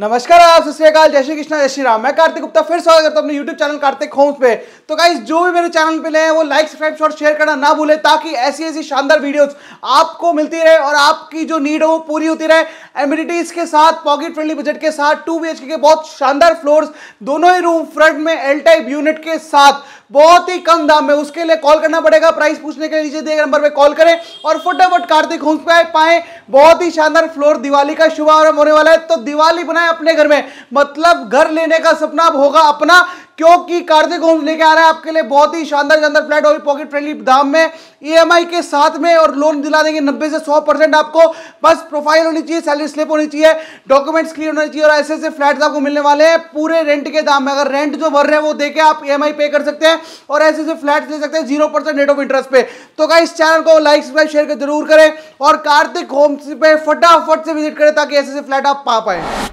नमस्कार, आप सत श्री अकाल, जय श्री कृष्णा, जय श्री राम। मैं कार्तिक गुप्ता फिर स्वागत करता हूं अपने YouTube चैनल कार्तिक होम्स पे। तो गाइस, जो भी मेरे चैनल पे नए हैं वो लाइक, सब्सक्राइब और शेयर करना ना भूले, ताकि ऐसी ऐसी शानदार वीडियोस आपको मिलती रहे और आपकी जो नीड है वो पूरी होती रहे। एमिनिटीज के साथ, पॉकेट फ्रेंडली बजट के साथ, 2 BHK के बहुत शानदार फ्लोर्स, दोनों ही रूम फ्रंट में एल टाइप यूनिट के साथ बहुत ही कम दाम में। उसके लिए कॉल करना पड़ेगा। प्राइस पूछने के लिए नीचे दिए गए नंबर पे कॉल करें और फटाफट कार्तिक होम्स पे पाएं बहुत ही शानदार फ्लोर। दिवाली का शुभारंभ होने वाला है, तो दिवाली बनाए अपने घर में, मतलब घर लेने का सपना अब होगा अपना, क्योंकि कार्तिक होम्स लेके आ रहा है आपके लिए बहुत ही शानदार शानदार फ्लैट और पॉकेट फ्रेंडली दाम में, EMI के साथ में, और लोन दिला देंगे 90 से 100% आपको। बस प्रोफाइल होनी चाहिए, सैलरी स्लिप होनी चाहिए, डॉक्यूमेंट्स क्लियर होने चाहिए, और ऐसे ऐसे फ्लैट्स आपको मिलने वाले हैं पूरे रेंट के दाम में। अगर रेंट जो भर रहे हैं वो देके आप EMI पे कर सकते हैं और ऐसे ऐसे फ्लैट्स ले सकते हैं 0% रेट ऑफ इंटरेस्ट पे। तो गाइस, चैनल को लाइक, सब्सक्राइब, शेयर कर जरूर करें और कार्तिक होम्स पे फटाफट से विजिट करें ताकि ऐसे ऐसे फ्लैट आप पा पाए।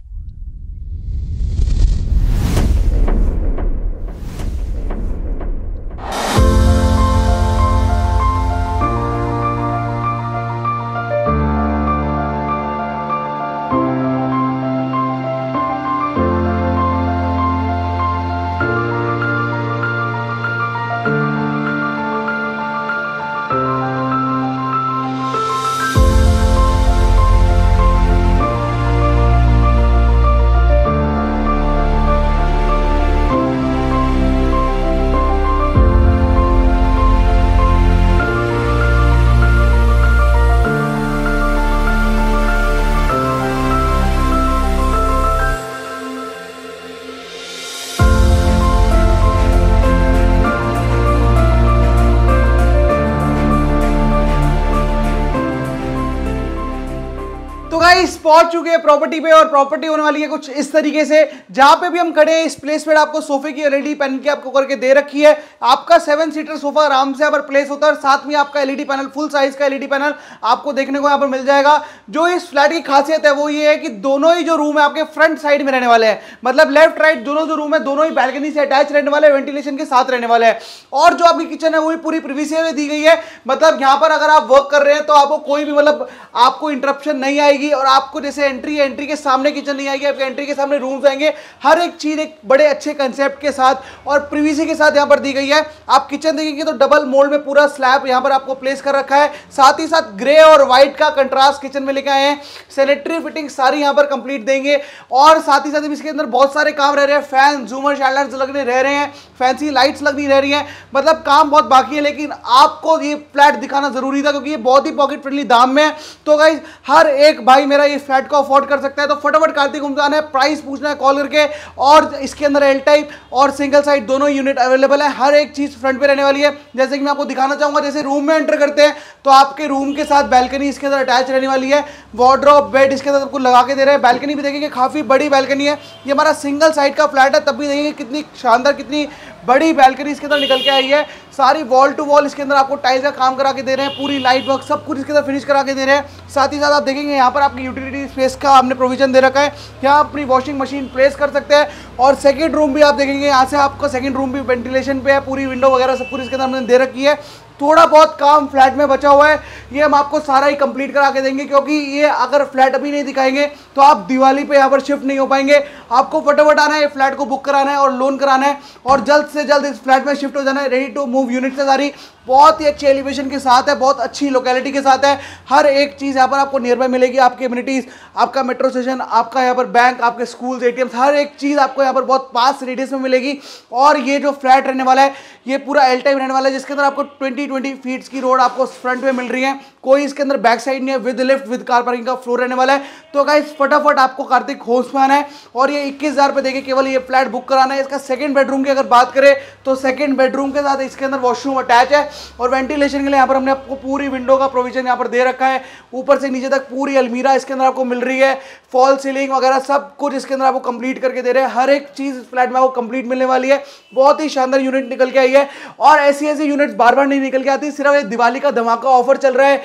तो गाइस, पहुंच चुके हैं प्रॉपर्टी पे और प्रॉपर्टी होने वाली है कुछ इस तरीके से। जहां पे भी हम खड़े हैं, इस प्लेस पे आपको सोफे की एलईडी पैनल की आपको करके दे रखी है। आपका 7 सीटर सोफा आराम से यहाँ पर प्लेस होता है और साथ में आपका एलईडी पैनल, फुल साइज का एलईडी पैनल आपको देखने को यहाँ पर मिल जाएगा। जो इस फ्लैट की खासियत है वो ये है कि दोनों ही जो रूम है आपके फ्रंट साइड में रहने वाले हैं, मतलब लेफ्ट राइट दोनों जो रूम है दोनों ही बैल्कनी से अटैच रहने वाले, वेंटिलेशन के साथ रहने वाले हैं। और जो आपकी किचन है वो भी पूरी प्रिवेसी में दी गई है, मतलब यहाँ पर अगर आप वर्क कर रहे हैं तो आपको कोई भी मतलब आपको इंटरप्शन नहीं आएगी और आपको जैसे एंट्री के सामने किचन नहीं आएगी, आपके एंट्री के सामने रूम्स आएंगे। हर एक चीज एक बड़े अच्छे कंसेप्ट के साथ और प्रिवेसी के साथ यहां पर दी गई है। आप किचन देखेंगे तो डबल मोल्ड में पूरा स्लैब यहां पर आपको प्लेस कर रखा है, साथ ही साथ ग्रे और व्हाइट का कंट्रास्ट किचन में लेके आए हैं। सैनिटरी फिटिंग सारी यहां पर कंप्लीट देंगे और साथ ही साथ इसके अंदर बहुत सारे काम रह रहे हैं। फैन, झूमर, शैडलाइट्स लगने रह रहे हैं, फैंसी लाइट्स लगनी रह रही हैं, मतलब काम बहुत बाकी है। लेकिन आपको ये फ्लैट दिखाना जरूरी था क्योंकि ये बहुत ही पॉकेट फ्रेंडली दाम में है। तो गाइस, हर एक भाई मेरा ये फ्लैट को अफोर्ड कर सकता है, तो फटाफट कार्तिक होम्स आना है, प्राइस पूछना है कॉल करके। और इसके अंदर एल टाइप और सिंगल साइड दोनों यूनिट अवेलेबल है। हर एक चीज फ्रंट पे रहने वाली है। जैसे कि मैं आपको दिखाना चाहूंगा, जैसे रूम में एंटर करते हैं तो आपके रूम के साथ बैल्कनी इसके अंदर अटैच रहने वाली है। वार्डरोब, बेड इसके अंदर आपको लगा के दे रहे हैं। बैल्कनी भी देखेंगे, काफी बड़ी बैल्कनी है। ये हमारा सिंगल साइड का फ्लैट है, तब भी देखेंगे कितनी शानदार, कितनी बड़ी बैल्कनी इसके अंदर निकल के आई है। सारी वॉल टू वॉल इसके अंदर आपको टाइल्स का काम करा के दे रहे हैं, पूरी लाइट वर्क सब कुछ इसके अंदर फिनिश करा के दे रहे हैं। साथ ही साथ आप देखेंगे यहाँ पर आपकी यूटिलिटी स्पेस का हमने प्रोविजन दे रखा है, यहाँ अपनी वॉशिंग मशीन प्लेस कर सकते हैं। और सेकंड रूम भी आप देखेंगे, यहाँ से आपका सेकंड रूम भी वेंटिलेशन पे है, पूरी विंडो वगैरह सब कुछ इसके अंदर हमने दे रखी है। थोड़ा बहुत काम फ्लैट में बचा हुआ है, ये हम आपको सारा ही कंप्लीट करा के देंगे, क्योंकि ये अगर फ्लैट अभी नहीं दिखाएंगे तो आप दिवाली पे यहाँ पर शिफ्ट नहीं हो पाएंगे। आपको फटाफट आना है, फ्लैट को बुक कराना है और लोन कराना है और जल्द से जल्द इस फ्लैट में शिफ्ट हो जाना है। रेडी टू मूव यूनिट है सारी, बहुत ही अच्छी एलिवेशन के साथ है, बहुत अच्छी लोकेलिटी के साथ है। हर एक चीज़ यहाँ पर आपको नियर बाय मिलेगी, आपकी एमिनिटीज़, आपका मेट्रो स्टेशन, आपका यहाँ पर बैंक, आपके स्कूल्स, ATMs, हर एक चीज़ आपको यहाँ पर बहुत पास रेडियस में मिलेगी। और ये जो फ्लैट रहने वाला है ये पूरा एल टाइप रहने वाला है, जिसके अंदर आपको 20 फीट्स की रोड आपको फ्रंट में मिल रही है। कोई इसके अंदर बैक साइड नहीं है, with lift with car parking का फ्लोर रहने वाला है। तो गाइस, फटाफट आपको कार्तिक होम्स में आना है और ये 21,000 पे देके केवल ये फ्लैट बुक कराना है। इसका सेकंड बेडरूम की अगर बात करें तो सेकंड बेडरूम के साथ इसके अंदर वॉशरूम अटैच है और वेंटिलेशन के लिए यहाँ पर हमने आपको पूरी विंडो का प्रोविजन यहाँ पर दे रखा है। ऊपर से नीचे तक पूरी अलमीरा इसके अंदर आपको मिल रही है, फॉल सीलिंग वगैरह सब कुछ इसके अंदर आपको कंप्लीट करके दे रहे हैं। हर एक चीज इस फ्लैट में आपको कंप्लीट मिलने वाली है। बहुत ही शानदार यूनिट निकल के आई है और ऐसी यूनिट्स बार बार नहीं निकल के आती, सिर्फ ये दिवाली का धमाका ऑफर चल रहा है।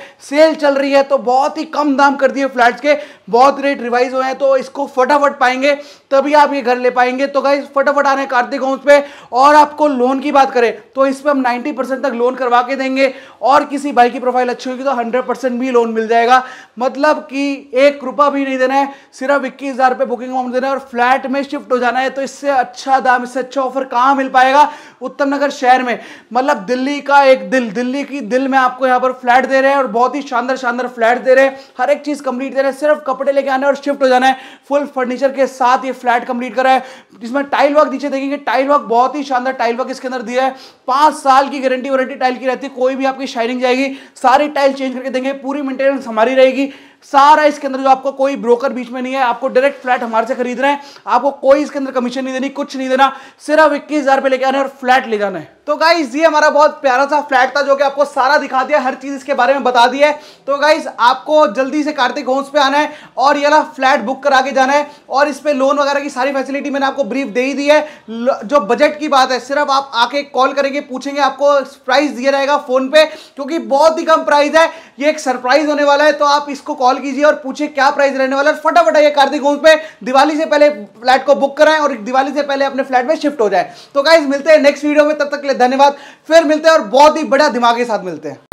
सेल चल रही है तो बहुत ही कम दाम कर दिए फ्लैट्स के, बहुत रेट रिवाइज हुए हैं, तो इसको फटाफट पाएंगे तभी आप ये घर ले पाएंगे। तो गाइस फटाफट आने कार्तिक होम्स पे। और आपको लोन की बात करें तो इस पे हम 90% तक लोन करवा के देंगे, और किसी भाई की प्रोफाइल अच्छी होगी तो 100% भी लोन मिल जाएगा। मतलब कि 1 रुपया भी नहीं देना है, सिर्फ 21,000 रुपये बुकिंग अमाउंट देना है और फ्लैट में शिफ्ट हो जाना है। तो इससे अच्छा दाम, इससे अच्छा ऑफर कहां मिल पाएगा उत्तम नगर शहर में। मतलब दिल्ली का एक दिल, दिल्ली की दिल में आपको यहाँ पर फ्लैट दे रहे हैं और बहुत ही शानदार शानदार फ्लैट दे रहे हैं, हर एक चीज कंप्लीट दे रहे हैं, सिर्फ कपड़े लेके आने और शिफ्ट हो जाना है। फुल फर्नीचर के साथ ये फ्लैट कंप्लीट करा है, जिसमें टाइल वर्क नीचे देखेंगे, टाइल वर्क बहुत ही शानदार टाइल वर्क इसके अंदर दिया है। 5 साल की गारंटी वारंटी टाइल की रहती है, कोई भी आपकी शाइनिंग जाएगी, सारी टाइल चेंज करके देंगे, पूरी मेंटेनेंस हमारी रहेगी सारा। इसके अंदर जो आपको कोई ब्रोकर बीच में नहीं है, आपको डायरेक्ट फ्लैट हमारे से खरीद रहे हैं, आपको कोई इसके अंदर कमीशन नहीं देनी, कुछ नहीं देना, सिर्फ 21,000 रुपए लेके आना है और फ्लैट ले जाना है। तो गाइस ये हमारा बहुत प्यारा सा फ्लैट था जो कि आपको सारा दिखा दिया, हर चीज इसके बारे में बता दी है। तो गाइस आपको जल्दी से कार्तिक होम्स पे आना है और ये वाला फ्लैट बुक करा के जाना है, और इस पे लोन वगैरह की सारी फैसिलिटी मैंने आपको ब्रीफ दे ही दी है। जो बजट की बात है सिर्फ आप आके कॉल करेंगे, पूछेंगे, आपको प्राइस दिया जाएगा फोन पे, क्योंकि बहुत ही कम प्राइस है, ये एक सरप्राइज होने वाला है। तो आप इसको कॉल कीजिए और पूछिए क्या प्राइस रहने वाला है, फटाफट आइए कार्तिक होम्स पे, दिवाली से पहले फ्लैट को बुक कराएं और दिवाली से पहले अपने फ्लैट में शिफ्ट हो जाए। तो गाइस मिलते हैं नेक्स्ट वीडियो में, तब तक के लिए धन्यवाद, फिर मिलते हैं और बहुत ही बड़ा दिमाग के साथ मिलते हैं।